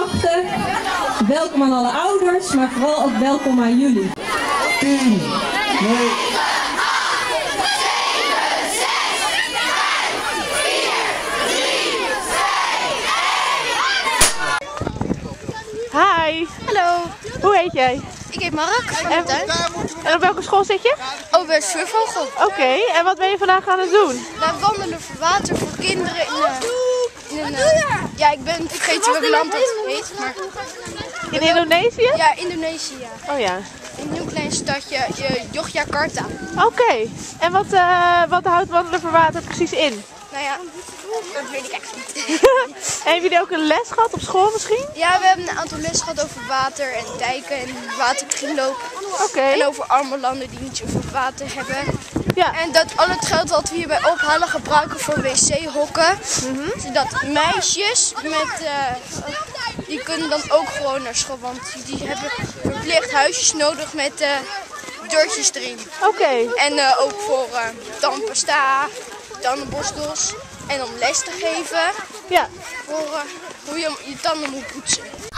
leerkrachten. Welkom aan alle ouders, maar vooral ook welkom aan jullie. 10, 9... Hi. Hallo. Hoe heet jij? Ik heet Mark van de tuin. En op welke school zit je? Oh, bij Zwurvogel. Oké, en wat ben je vandaag aan het doen? Wij wandelen voor water voor kinderen ja, ik ben vergeten welk land het heet. Maar... In Indonesië? Ja, Indonesië. Ja. Oh ja. In een heel klein stadje, Yogyakarta. Oké, en wat houdt wandelen voor water precies in? Nou ja, dat weet ik eigenlijk niet. En hebben jullie ook een les gehad op school misschien? Ja, we hebben een aantal lessen gehad over water en dijken en waterkringloop. Oké. En over arme landen die niet zoveel water hebben. Ja. En dat al het geld wat we hierbij ophalen gebruiken voor wc-hokken. Zodat meisjes die kunnen dan ook gewoon naar school. Want die hebben verplicht huisjes nodig met deurtjes erin. Oké. En ook voor tandpasta, tandenborstels. En om les te geven. Ja. Voor hoe je je tanden moet poetsen.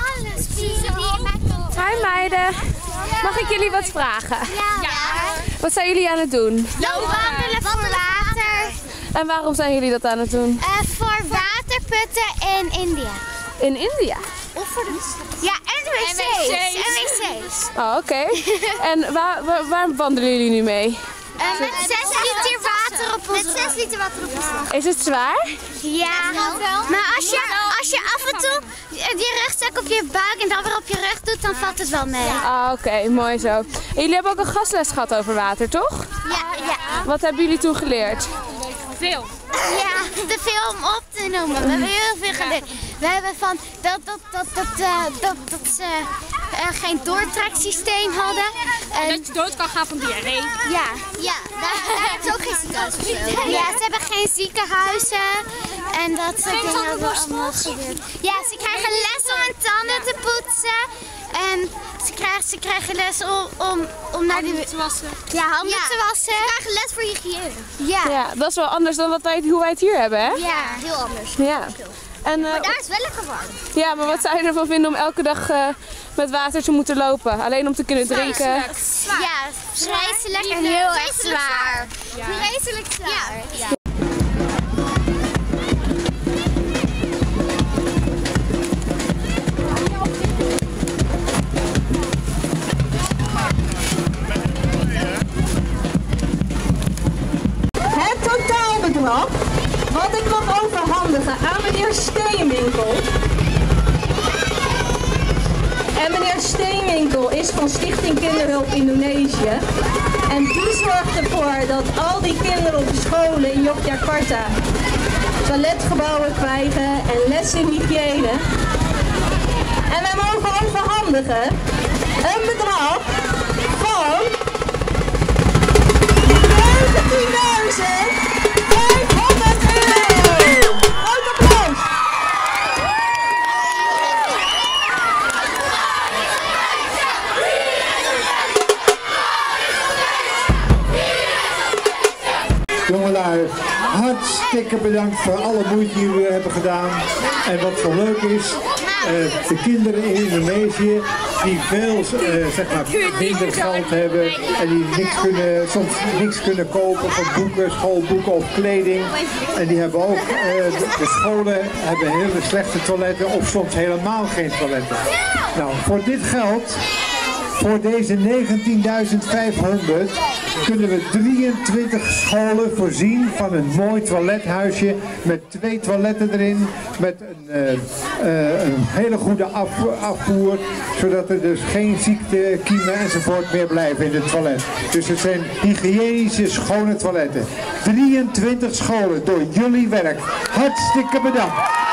Hi meiden, mag ik jullie wat vragen? Ja. Wat zijn jullie aan het doen? Wandelen voor water. En waarom zijn jullie dat aan het doen? Voor waterputten in India. In India? Of voor de... Ja, en wc's. Oh, oké. En waar wandelen jullie nu mee? Met 6 liter water op ons. Met 6 liter water op ons. Is het zwaar? Ja, maar als je af en toe je rugzak op je buik en dan weer op je rug doet, dan valt het wel mee. Ah, oké, mooi zo. En jullie hebben ook een gastles gehad over water, toch? Ja. Wat hebben jullie toen geleerd? Veel. Ja, te veel om op te noemen. We hebben heel veel geleerd. We hebben van dat ze geen doortreksysteem hadden. En dat je dood kan gaan van diarree. Ja, daar hebben ze ook geen ziekenhuizen. Ja, ze hebben geen ziekenhuizen. En dat soort dingen hebben we allemaal geleerd. Ja, ze krijgen les om hun tanden te poetsen. En ze krijgen les om naar handen te wassen. Ja, handen te wassen. Ze krijgen les voor hygiëne. Ja, dat is wel anders dan hoe wij het hier hebben, hè? Ja, heel anders. Ja. En, maar daar is wel lekker warm. Ja, maar wat zou je ervan vinden om elke dag met water te moeten lopen? Alleen om te kunnen drinken? Ja, vreselijk en heel erg zwaar. Vreselijk zwaar. Ja. Het totaalbedrag wat ik mag overhandigen aan meneer Steenwinkel. En meneer Steenwinkel is van Stichting Kinderhulp Indonesië. En die zorgt ervoor dat al die kinderen op de scholen in Yogyakarta toiletgebouwen krijgen en les in hygiëne. En wij mogen overhandigen een bedrag van 19.500 euro. Groot applaus. Jongelui, hartstikke bedankt voor alle moeite die jullie hebben gedaan. En wat zo leuk is, de kinderen in Indonesië die veel minder geld hebben en die soms niks kunnen kopen van boeken, schoolboeken of kleding. En die hebben ook, de scholen hebben hele slechte toiletten of soms helemaal geen toiletten. Nou, voor dit geld, voor deze 19.500 kunnen we 23 scholen voorzien van een mooi toilethuisje met 2 toiletten erin, met een hele goede afvoer, zodat er dus geen ziekte, kiemen enzovoort meer blijven in het toilet. Dus het zijn hygiënische, schone toiletten. 23 scholen door jullie werk. Hartstikke bedankt.